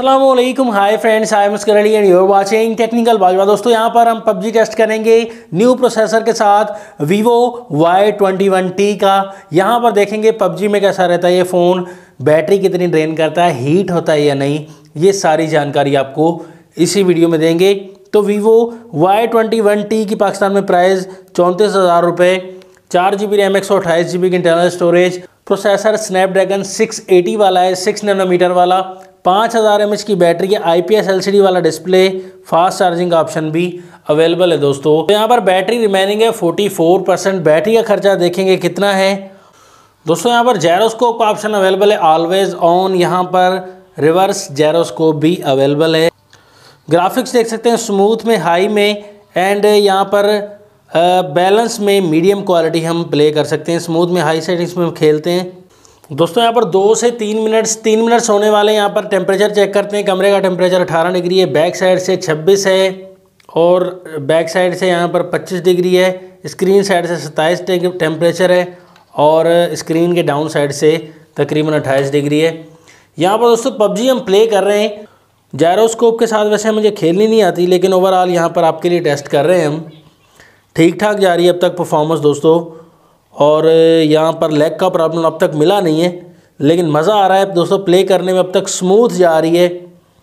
अस्सलामुअलैकुम, hi friends, I am मुस्करली and you are watching technical Bajwa. दोस्तों यहाँ पर हम पबजी टेस्ट करेंगे न्यू प्रोसेसर के साथ Vivo Y21T का। यहाँ पर देखेंगे पबजी में कैसा रहता है ये फ़ोन, बैटरी कितनी ड्रेन करता है, हीट होता है या नहीं, ये सारी जानकारी आपको इसी वीडियो में देंगे। तो Vivo Y21T की पाकिस्तान में प्राइस 34,000 रुपये, 4GB रैम 128GB की इंटरनल स्टोरेज, प्रोसेसर स्नैपड्रैगन 680 वाला है, 6 नैनोमीटर वाला, 5000 mAh की बैटरी है, IPS LCD वाला डिस्प्ले, फास्ट चार्जिंग का ऑप्शन भी अवेलेबल है। दोस्तों तो यहाँ पर बैटरी रिमेनिंग है 44%। बैटरी का खर्चा देखेंगे कितना है। दोस्तों यहाँ पर जायरोस्कोप का ऑप्शन अवेलेबल है, ऑलवेज ऑन। यहाँ पर रिवर्स जायरोस्कोप भी अवेलेबल है। ग्राफिक्स देख सकते हैं स्मूथ में, हाई में, एंड यहाँ पर बैलेंस में मीडियम क्वालिटी हम प्ले कर सकते हैं। स्मूथ में, हाई सेटिंग्स में हम खेलते हैं। दोस्तों यहाँ पर 2 से 3 मिनट्स होने वाले हैं। यहाँ पर टेम्परेचर चेक करते हैं। कमरे का टेम्परेचर 18 डिग्री है, बैक साइड से 26 है और बैक साइड से यहाँ पर 25 डिग्री है। स्क्रीन साइड से 27 टेम्परेचर है और स्क्रीन के डाउन साइड से तकरीबन 28 डिग्री है। यहाँ पर दोस्तों पबजी हम प्ले कर रहे हैं जायरोस्कोप के साथ। वैसे मुझे खेलनी नहीं आती, लेकिन ओवरऑल यहाँ पर आपके लिए टेस्ट कर रहे हैं हम। ठीक ठाक जा रही है अब तक परफॉर्मेंस दोस्तों, और यहाँ पर लैग का प्रॉब्लम अब तक मिला नहीं है, लेकिन मज़ा आ रहा है दोस्तों प्ले करने में। अब तक स्मूथ जा रही है,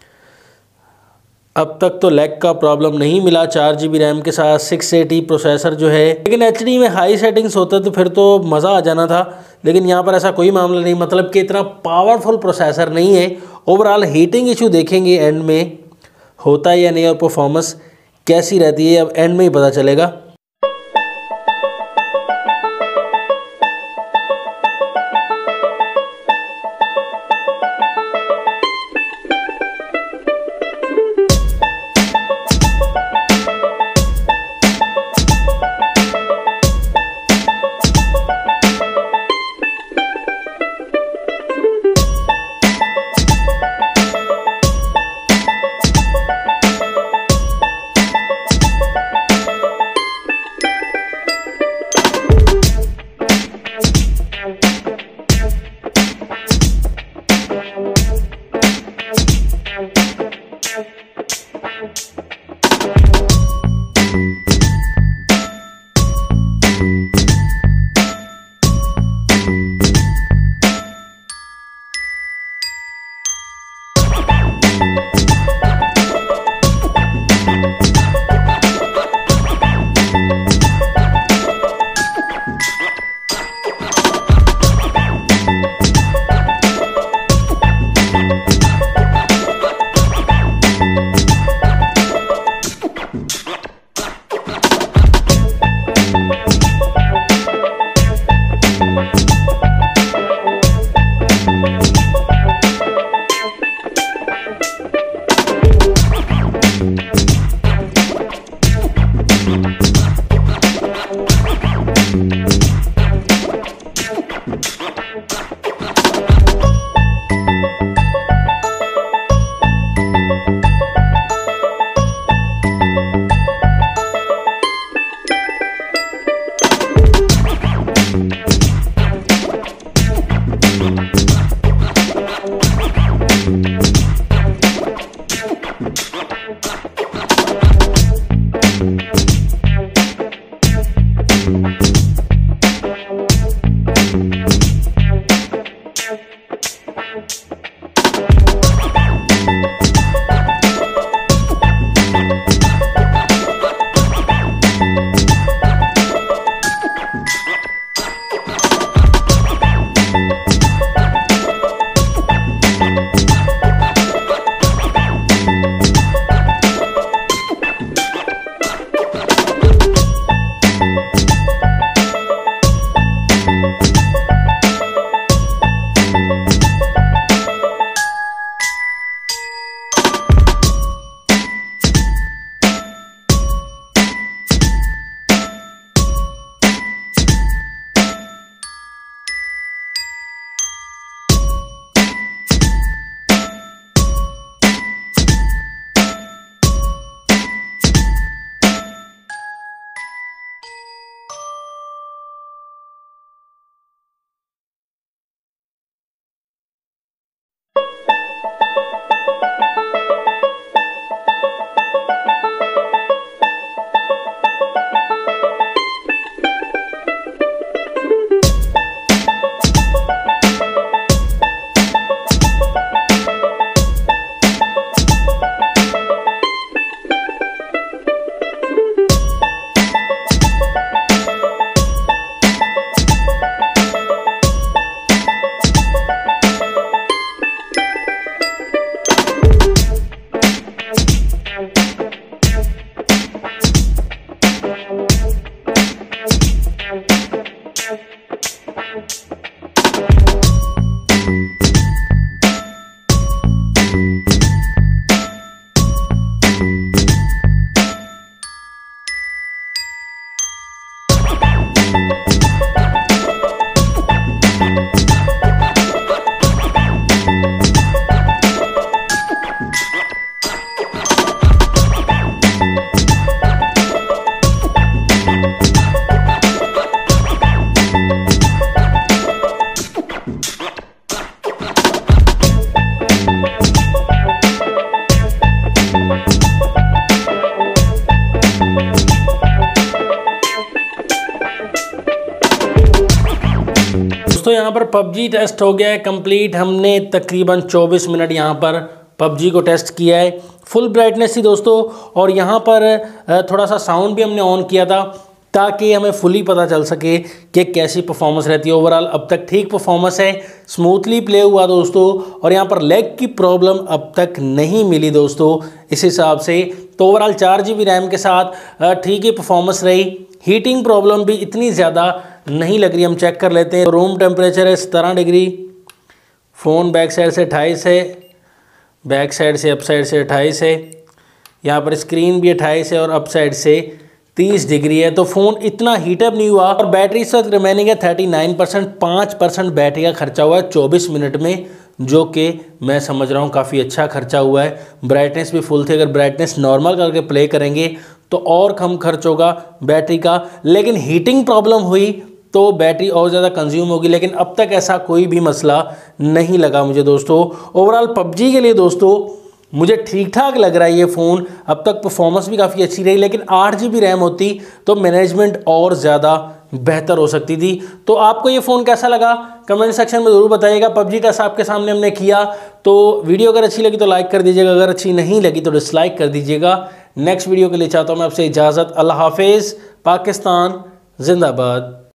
अब तक तो लैग का प्रॉब्लम नहीं मिला। 4GB रैम के साथ 680 प्रोसेसर जो है, लेकिन HD में हाई सेटिंग्स होता तो फिर तो मज़ा आ जाना था, लेकिन यहाँ पर ऐसा कोई मामला नहीं। मतलब कि इतना पावरफुल प्रोसेसर नहीं है। ओवरऑल हीटिंग इशू देखेंगे एंड में होता है या नहीं, और परफॉर्मेंस कैसी रहती है अब एंड में ही पता चलेगा। दोस्तों यहाँ पर पबजी टेस्ट हो गया है कंप्लीट। हमने तकरीबन 24 मिनट यहाँ पर पबजी को टेस्ट किया है। फुल ब्राइटनेस थी दोस्तों, और यहाँ पर थोड़ा सा साउंड भी हमने ऑन किया था ताकि हमें फुली पता चल सके कि कैसी परफॉर्मेंस रहती है। ओवरऑल अब तक ठीक परफॉर्मेंस है, स्मूथली प्ले हुआ दोस्तों, और यहाँ पर लैग की प्रॉब्लम अब तक नहीं मिली दोस्तों इस हिसाब से। तो ओवरऑल 4 GB रैम के साथ ठीक ही परफॉर्मेंस रही। हीटिंग प्रॉब्लम भी इतनी ज़्यादा नहीं लग रही। हम चेक कर लेते हैं। रूम टेम्परेचर है 17 डिग्री, फ़ोन बैक साइड से 28 है, बैक साइड से अप साइड से 28 है, यहाँ पर स्क्रीन भी 28 है और अप साइड से 30 डिग्री है। तो फ़ोन इतना हीटअप नहीं हुआ। और बैटरी इस वक्त रिमेनिंग है 39%, 5% बैटरी का खर्चा हुआ है 24 मिनट में, जो कि मैं समझ रहा हूँ काफ़ी अच्छा खर्चा हुआ है। ब्राइटनेस भी फुल थी। अगर ब्राइटनेस नॉर्मल करके प्ले करेंगे तो और कम खर्च होगा बैटरी का, लेकिन हीटिंग प्रॉब्लम हुई तो बैटरी और ज़्यादा कंज्यूम होगी। लेकिन अब तक ऐसा कोई भी मसला नहीं लगा मुझे दोस्तों। ओवरऑल पबजी के लिए दोस्तों मुझे ठीक ठाक लग रहा है ये फ़ोन। अब तक परफॉर्मेंस भी काफ़ी अच्छी रही, लेकिन 8 GB रैम होती तो मैनेजमेंट और ज़्यादा बेहतर हो सकती थी। तो आपको ये फ़ोन कैसा लगा कमेंट सेक्शन में ज़रूर बताइएगा। पबजी टेस्ट आपके सामने हमने किया। तो वीडियो अगर अच्छी लगी तो लाइक कर दीजिएगा, अगर अच्छी नहीं लगी तो डिसलाइक कर दीजिएगा। नेक्स्ट वीडियो के लिए चाहता हूँ मैं आपसे इजाज़त। अल्लाह हाफिज़। पाकिस्तान जिंदाबाद।